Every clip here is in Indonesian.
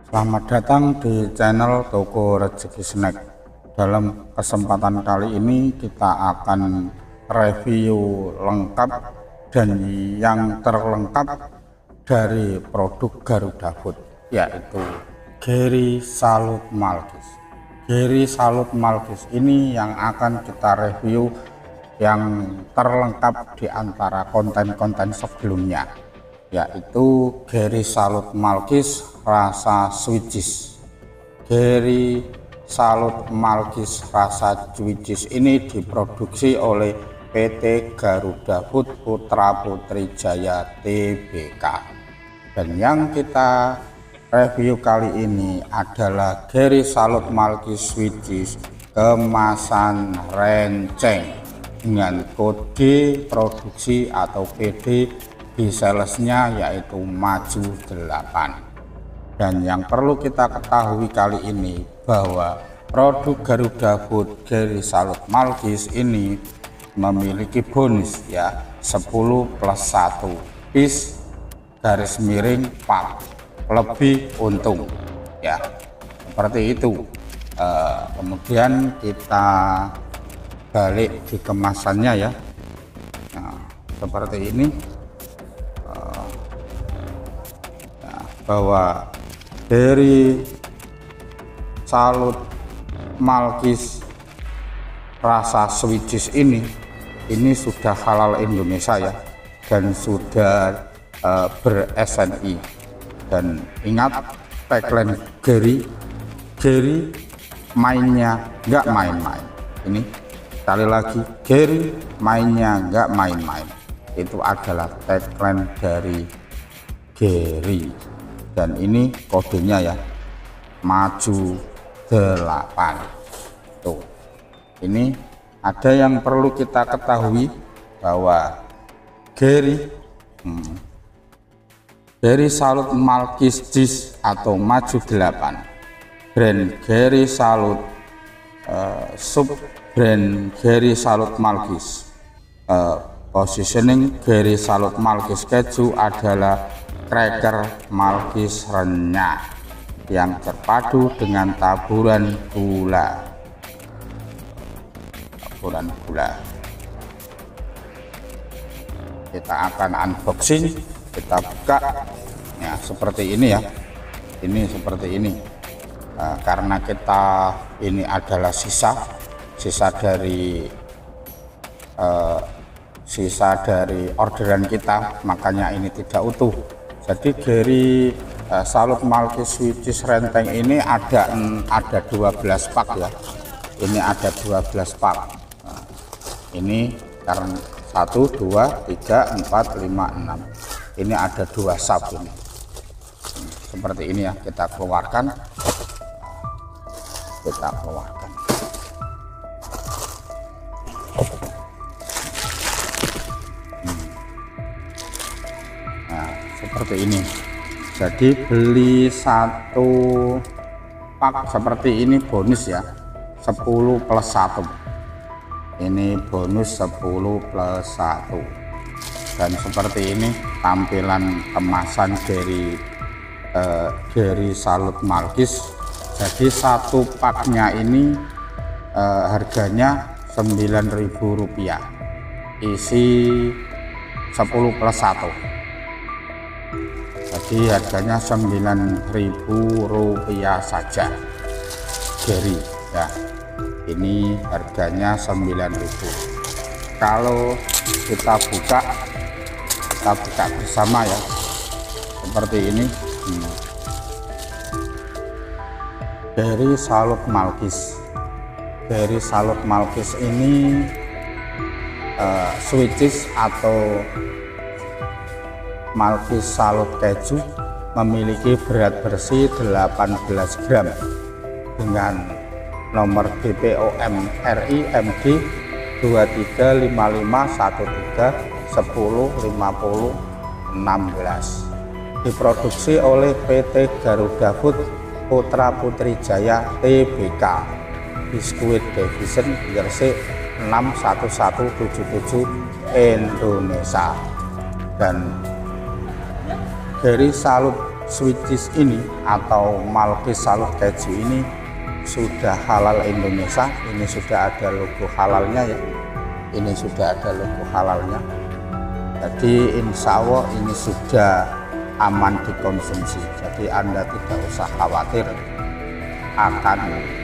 Selamat datang di channel Toko Rezeki Snack. Dalam kesempatan kali ini kita akan review lengkap dan yang terlengkap dari produk Garuda Food, yaitu Geri Salut Malkis. Geri Salut Malkis ini yang akan kita review yang terlengkap di antara konten-konten sebelumnya, yaitu Geri Salut Malkis rasa Swiss. Geri Salut Malkis rasa Swiss ini diproduksi oleh PT Garuda Food Putra Putri Jaya Tbk, dan yang kita review kali ini adalah Geri Salut Malkis Swiss kemasan renceng dengan kode produksi atau PD di salesnya yaitu maju 8. Dan yang perlu kita ketahui kali ini bahwa produk Garuda Food Geri Salut Malkis ini memiliki bonus ya 10+1 piece garis miring 4 lebih untung ya, seperti itu. Kemudian kita balik di kemasannya ya, nah, seperti ini, bahwa Geri Salut Malkis rasa Swiss ini sudah halal Indonesia ya, dan sudah ber-SNI. Dan ingat tagline Geri mainnya nggak main-main. Ini sekali lagi, Geri mainnya nggak main-main. Itu adalah tagline dari Geri. Dan ini kodenya ya, maju 8. Tuh, ini ada yang perlu kita ketahui bahwa Geri Salut Malkis atau maju 8, brand Geri Salut, sub brand Geri Salut Malkis, positioning Geri Salut Malkis keju adalah cracker Malkis renyah yang terpadu dengan taburan gula. Kita akan unboxing, kita buka ya, seperti ini ya. Ini seperti ini. Karena kita ini adalah sisa dari orderan kita, makanya ini tidak utuh. Jadi Geri Salut Malkis Swiss renteng ini ada 12 pak ya. Ini ada 12 pak. Nah, ini karena 1, 2, 3, 4, 5, 6. Ini ada 2 sub ini. Seperti ini ya, kita keluarkan. Seperti ini. Jadi beli 1 pak seperti ini bonus ya, 10+1. Ini bonus 10+1. Dan seperti ini tampilan kemasan dari Geri Salut Malkis. Jadi 1 paknya ini harganya Rp9.000, isi 10+1. Jadi harganya Rp9.000 saja Geri ya. Ini harganya 9.000. Kalau kita buka bersama ya, seperti ini. Geri Salut Malkis. Geri Salut Malkis ini Swiss atau Malkis Salut keju memiliki berat bersih 18 gram dengan nomor BPOM RI MD 235513105016. Diproduksi oleh PT Garuda Food Putra Putri Jaya Tbk, Biskuit Division Gresik 61177 Indonesia. Dan Geri Salut sweet cheese ini atau Malkis salut keju ini sudah halal Indonesia. Ini sudah ada logo halalnya ya, ini sudah ada logo halalnya. Jadi insya Allah ini sudah aman dikonsumsi, jadi Anda tidak usah khawatir akan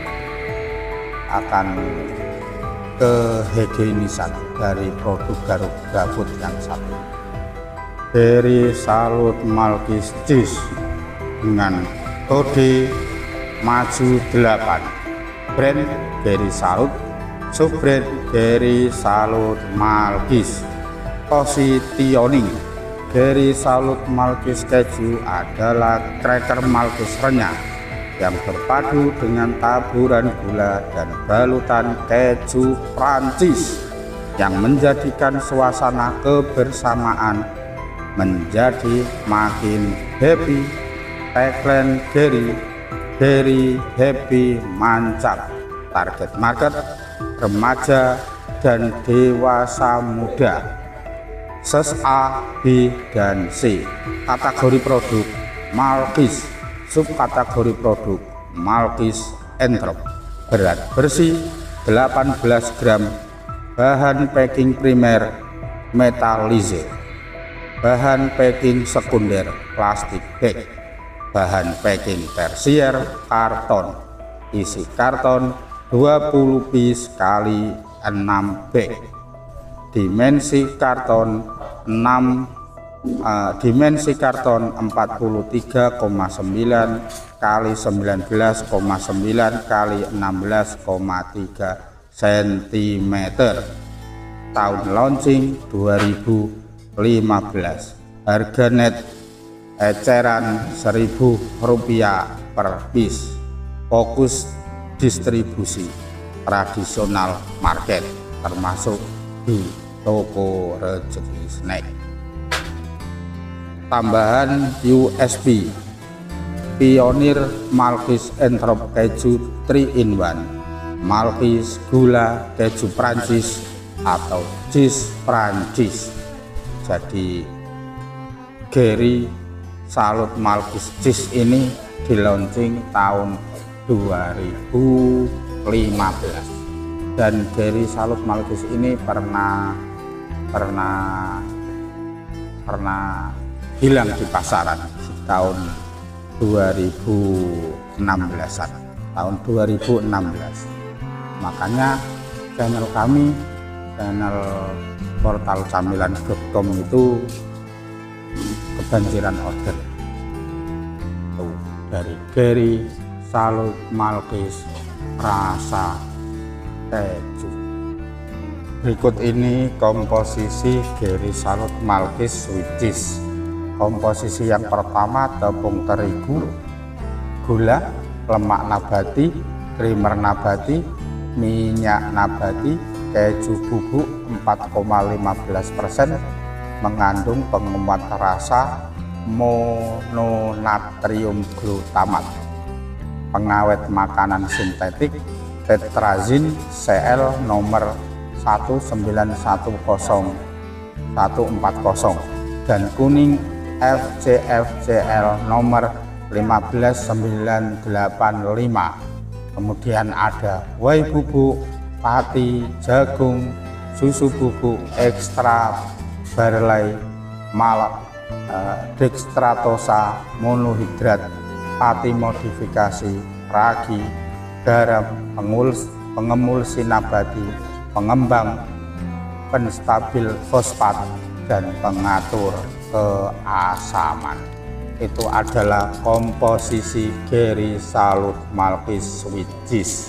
kehigienisan dari produk GoFood yang satu. Dari Salut Malkis Cheese dengan kode maju 8, brand dari Salut, subbrand dari Salut Malkis. Positioning dari Salut Malkis keju adalah cracker Malkis renyah yang berpadu dengan taburan gula dan balutan keju Prancis yang menjadikan suasana kebersamaan menjadi makin happy. Tagline Gary happy mantap. Target market remaja dan dewasa muda. Ses A, B, dan C. Kategori produk Malkis, subkategori produk Malkis Entrop. Berat bersih 18 gram. Bahan packing primer metalize. Bahan packing sekunder plastik bag. Bahan packing tersier karton. Isi karton 20 piece kali 6 bag. Dimensi karton 43,9 kali 19,9 kali 16,3 cm. Tahun launching 2015. Harga net eceran Rp1.000 per piece. Fokus distribusi tradisional market termasuk di toko rezeki snack. Tambahan USB Pionir Malkis Entrop keju 3-in-1, Malkis gula keju Prancis atau cheese Prancis. Jadi Gary Salut Malkis cheese ini dilaunching tahun 2015 dan Gary Salut Malkis ini pernah hilang di pasaran tahun 2016-an, tahun 2016. Makanya channel kami, channel portal camilan.com itu kebanjiran order tuh, dari Gary Salut Malkis rasa keju. Berikut ini komposisi Gary Salut Malkis sweet cheese. Komposisi yang pertama tepung terigu, gula, lemak nabati, krimer nabati, minyak nabati, keju bubuk 4,15%, mengandung penguat rasa mononatrium glutamat, pengawet makanan sintetik tetrazin CL nomor 1910140 dan kuning FCFCL nomor 15985. Kemudian ada whey bubuk, pati, jagung, susu bubuk ekstra barley malt, dextratosa monohidrat, pati modifikasi, ragi, garam, pengemulsi nabati, pengembang, penstabil fosfat, dan pengatur keasaman. Itu adalah komposisi Gary Salut Malkis sweet cheese.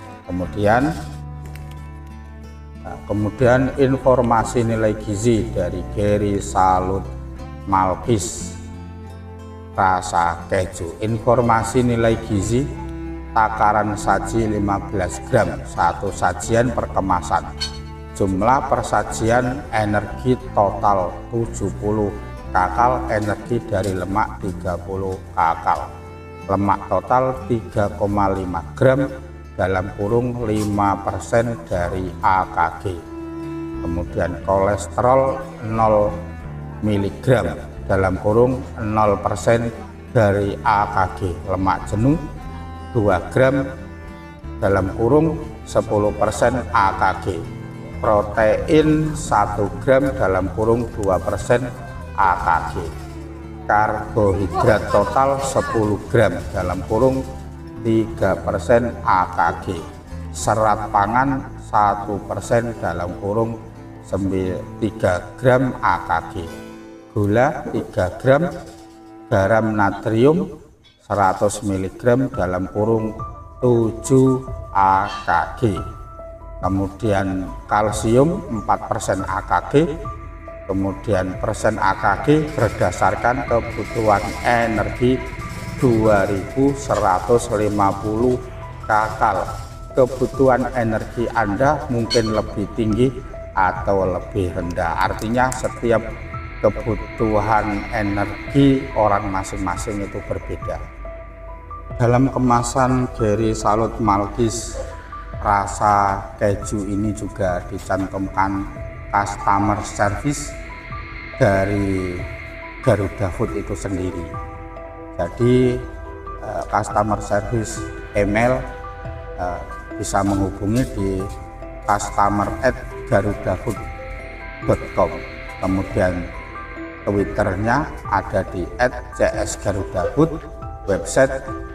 Kemudian informasi nilai gizi dari Gary Salut Malkis rasa keju. Informasi nilai gizi: takaran saji 15 gram, satu sajian per kemasan. Jumlah persajian energi total 70 kakal, energi dari lemak 30 kakal. Lemak total 3,5 gram dalam kurung 5% dari AKG. Kemudian kolesterol 0 mg dalam kurung 0% dari AKG lemak jenuh 2 gram dalam kurung 10% AKG, protein 1 gram dalam kurung 2% AKG, karbohidrat total 10 gram dalam kurung 3% AKG, serat pangan 1% dalam kurung 3 gram AKG, gula 3 gram, garam natrium 100 mg dalam kurung 7 AKG, kemudian kalsium 4% AKG, kemudian persen AKG berdasarkan kebutuhan energi 2150 kakal. Kebutuhan energi Anda mungkin lebih tinggi atau lebih rendah, artinya setiap kebutuhan energi orang masing-masing itu berbeda. Dalam kemasan Gary Salut Malkis rasa keju ini juga dicantumkan customer service dari Garuda Food itu sendiri. Jadi customer service email bisa menghubungi di customer@garudafood.com, kemudian Twitternya ada di @csgarudafood, website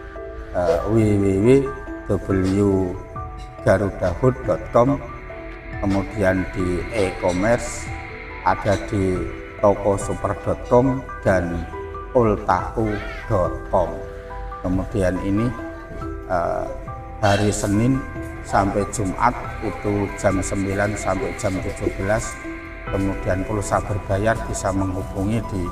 www.garudafood.com, kemudian di e-commerce ada di tokosuper.com dan ultaku.com. Kemudian ini hari Senin sampai Jumat itu jam 9 sampai jam 17. Kemudian pulsa berbayar bisa menghubungi di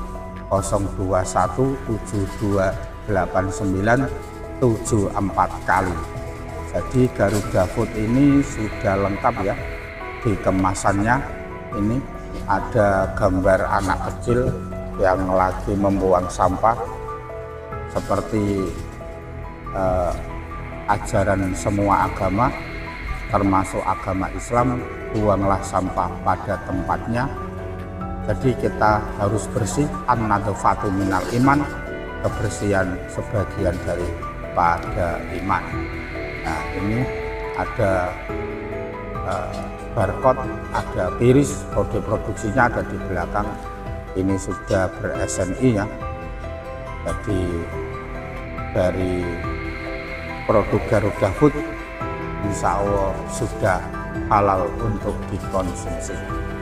021728974 kali. Jadi Garuda Food ini sudah lengkap ya di kemasannya. Ini ada gambar anak kecil yang lagi membuang sampah seperti ajaran semua agama termasuk agama Islam, buanglah sampah pada tempatnya. Jadi kita harus bersih, an-nadhafatu minal iman, kebersihan sebagian daripada iman. Nah, ini ada barcode, ada iris, kode produksinya ada di belakang. Ini sudah ber-SNI ya. Jadi dari produk Garuda Food insya Allah sudah halal untuk dikonsumsi.